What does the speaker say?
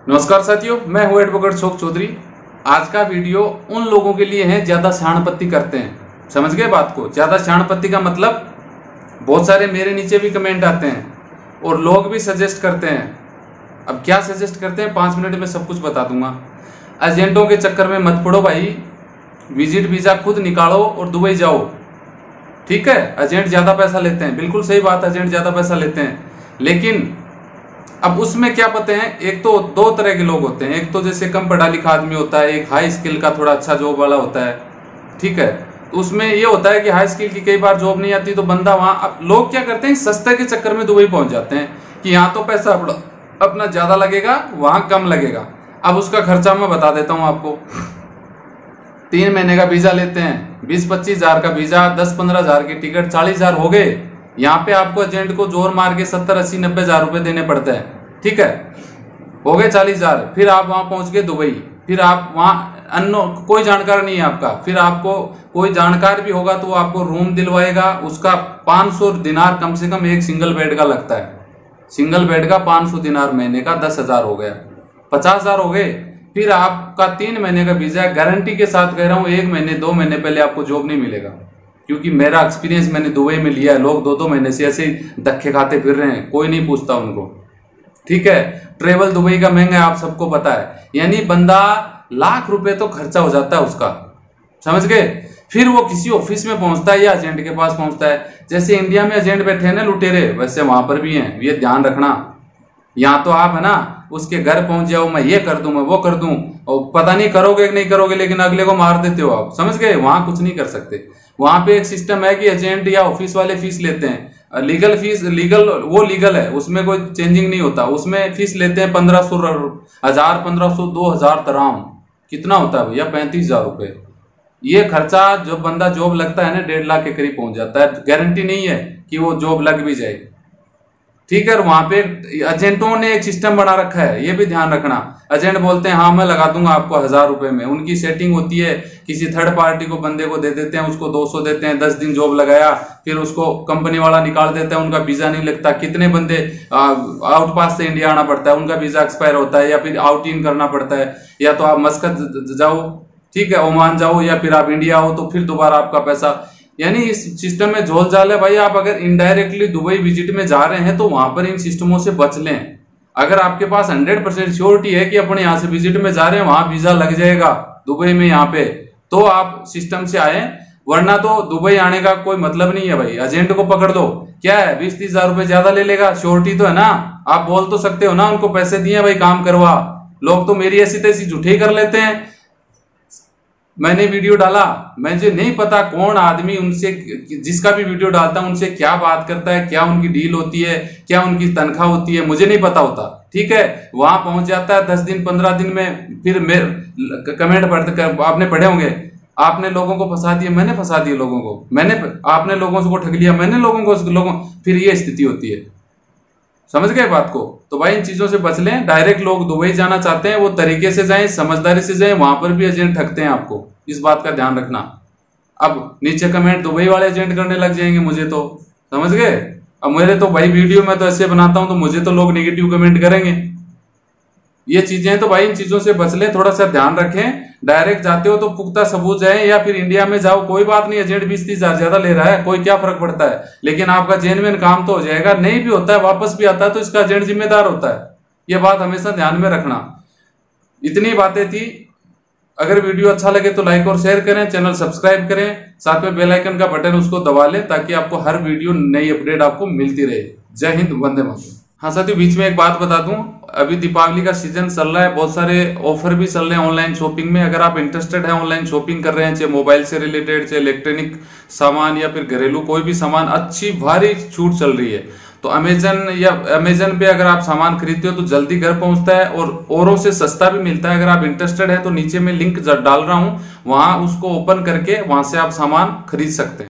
नमस्कार साथियों, मैं हूं एडवोकेट अशोक चौधरी। आज का वीडियो उन लोगों के लिए है ज्यादा शाणपत्ती करते हैं। समझ गए बात को? ज्यादा शाणपत्ती का मतलब बहुत सारे मेरे नीचे भी कमेंट आते हैं और लोग भी सजेस्ट करते हैं। अब क्या सजेस्ट करते हैं 5 मिनट में सब कुछ बता दूंगा। एजेंटों के चक्कर में मत पड़ो भाई, विजिट वीजा खुद निकालो और दुबई जाओ। ठीक है, एजेंट ज्यादा पैसा लेते हैं, बिल्कुल सही बात, एजेंट ज्यादा पैसा लेते हैं, लेकिन अब उसमें क्या पता है, एक तो 2 तरह के लोग होते हैं। एक तो जैसे कम पढ़ा लिखा आदमी होता है, एक हाई स्किल का थोड़ा अच्छा जॉब वाला होता है। ठीक है, तो उसमें ये होता है कि हाई स्किल की कई बार जॉब नहीं आती तो बंदा वहां, अब लोग क्या करते हैं, सस्ते के चक्कर में दुबई पहुंच जाते हैं कि यहाँ तो पैसा अपना ज्यादा लगेगा, वहां कम लगेगा। अब उसका खर्चा मैं बता देता हूँ आपको। 3 महीने का वीजा लेते हैं, 20-25 हजार का वीजा, 10-15 हजार की टिकट, 40 हजार हो गए। यहाँ पे आपको एजेंट को जोर मार के 70-80-90 हजार रुपए देने पड़ते हैं। ठीक है, हो गए 40 हजार। फिर आप वहां पहुंच गए दुबई, फिर आप वहां कोई जानकार नहीं है आपका, फिर आपको कोई जानकार भी होगा तो वो आपको रूम दिलवाएगा, उसका 500 दिनार कम से कम एक सिंगल बेड का लगता है। सिंगल बेड का 500 दिनार महीने का 10 हजार हो गया, 50 हजार हो गए। फिर आपका 3 महीने का वीजा, गारंटी के साथ कह रहा हूं, 1 महीने 2 महीने पहले आपको जॉब नहीं मिलेगा, क्योंकि मेरा एक्सपीरियंस मैंने दुबई में लिया है। लोग 2-2 महीने से ऐसे ही धक्के खाते फिर रहे हैं, कोई नहीं पूछता उनको। ठीक है, ट्रेवल दुबई का महंगा है, आप सबको पता है। यानी बंदा लाख रुपए तो खर्चा हो जाता है उसका, समझ गए। फिर वो किसी ऑफिस में पहुंचता है या एजेंट के पास पहुंचता है। जैसे इंडिया में एजेंट बैठे हैं ना लुटेरे, वैसे वहां पर भी हैं, ये ध्यान रखना। यहाँ तो आप है ना, उसके घर पहुंच जाओ, मैं ये कर दूं, मैं वो कर दूं, और पता नहीं करोगे कि नहीं करोगे, लेकिन अगले को मार देते हो आप। समझ गए, वहां कुछ नहीं कर सकते। वहां पे एक सिस्टम है कि एजेंट या ऑफिस वाले फीस लेते हैं, लीगल फीस, वो लीगल है, उसमें कोई चेंजिंग नहीं होता। उसमें फीस लेते हैं 1500 हजार, 1500, 2000 तराम। कितना होता है भैया? 35 हजार रुपए। ये खर्चा जो बंदा जॉब लगता है ना, 1.5 लाख के करीब पहुंच जाता है। गारंटी नहीं है कि वो जॉब लग भी जाए। ठीक है, वहां पे एजेंटों ने एक सिस्टम बना रखा है, ये भी ध्यान रखना। एजेंट बोलते हैं हाँ मैं लगा दूंगा आपको 1000 रुपए में, उनकी सेटिंग होती है, किसी थर्ड पार्टी को बंदे को दे देते हैं, उसको 200 देते हैं, 10 दिन जॉब लगाया, फिर उसको कंपनी वाला निकाल देता है, उनका वीजा नहीं लगता। कितने बंदे आउट पास से इंडिया आना पड़ता है, उनका वीजा एक्सपायर होता है, या फिर आउट इन करना पड़ता है, या तो आप मस्कत जाओ, ठीक है, ओमान जाओ, या फिर आप इंडिया आओ, तो फिर दोबारा आपका पैसा। यानी इस सिस्टम में झोल झाल है भाई। आप अगर इनडायरेक्टली दुबई विजिट में जा रहे हैं तो वहां पर इन सिस्टमों से बच लें। अगर आपके पास 100% श्योरिटी है कि अपने यहाँ से विजिट में जा रहे हैं, वहां वीजा लग जाएगा दुबई में यहाँ पे, तो आप सिस्टम से आए, वरना तो दुबई आने का कोई मतलब नहीं है भाई। एजेंट को पकड़ दो, क्या है 20-30 हजार रुपए ज्यादा ले लेगा, श्योरिटी तो है ना, आप बोल तो सकते हो ना उनको पैसे दिए भाई काम करवा। लोग तो मेरी ऐसी तैसी झूठी कर लेते हैं। मैंने वीडियो डाला, मुझे नहीं पता कौन आदमी उनसे, जिसका भी वीडियो डालता है उनसे क्या बात करता है, क्या उनकी डील होती है, क्या उनकी तनख्वाह होती है, मुझे नहीं पता होता। ठीक है, वहां पहुंच जाता है 10 दिन 15 दिन में, फिर कमेंट पढ़ते, आपने पढ़े होंगे, आपने लोगों को फंसा दिया, मैंने फंसा दिया लोगों को, आपने लोगों को ठग लिया, मैंने लोगों, फिर ये स्थिति होती है। समझ गए बात को? तो भाई इन चीजों से बच लें। डायरेक्ट लोग दुबई जाना चाहते हैं, वो तरीके से जाएं, समझदारी से जाएं, वहां पर भी एजेंट ठगते हैं आपको, इस बात का ध्यान रखना। अब नीचे कमेंट दुबई वाले एजेंट करने लग जाएंगे मुझे तो, समझ गए। अब मेरे तो भाई वीडियो में तो ऐसे बनाता हूं तो मुझे तो लोग नेगेटिव कमेंट करेंगे। ये चीजें तो भाई इन चीजों से बच लें, थोड़ा सा ध्यान रखें। डायरेक्ट जाते हो तो पुख्ता सबूत जाए, या फिर इंडिया में जाओ, कोई बात नहीं, एजेंट 20-30 हजार ज्यादा ले रहा है, कोई क्या फर्क पड़ता है, लेकिन आपका जेन्युइन काम तो हो जाएगा। नहीं भी होता है, वापस भी आता है, तो इसका एजेंट जिम्मेदार होता है। यह बात हमेशा ध्यान में रखना। इतनी बातें थी। अगर वीडियो अच्छा लगे तो लाइक और शेयर करें, चैनल सब्सक्राइब करें, साथ में बेल आइकन का बटन उसको दबा लें, ताकि आपको हर वीडियो नई अपडेट आपको मिलती रहे। जय हिंद, वंदे मातरम। हाँ साथियों, बीच में एक बात बता दूं, अभी दीपावली का सीजन चल रहा है, बहुत सारे ऑफर भी चल रहे हैं ऑनलाइन शॉपिंग में। अगर आप इंटरेस्टेड हैं, ऑनलाइन शॉपिंग कर रहे हैं, चाहे मोबाइल से रिलेटेड, चाहे इलेक्ट्रॉनिक सामान, या फिर घरेलू कोई भी सामान, अच्छी भारी छूट चल रही है। तो अमेजन पे अगर आप सामान खरीदते हो तो जल्दी घर पहुंचता है और औरों से सस्ता भी मिलता है। अगर आप इंटरेस्टेड है तो नीचे में लिंक डाल रहा हूं, वहां उसको ओपन करके वहां से आप सामान खरीद सकते हैं।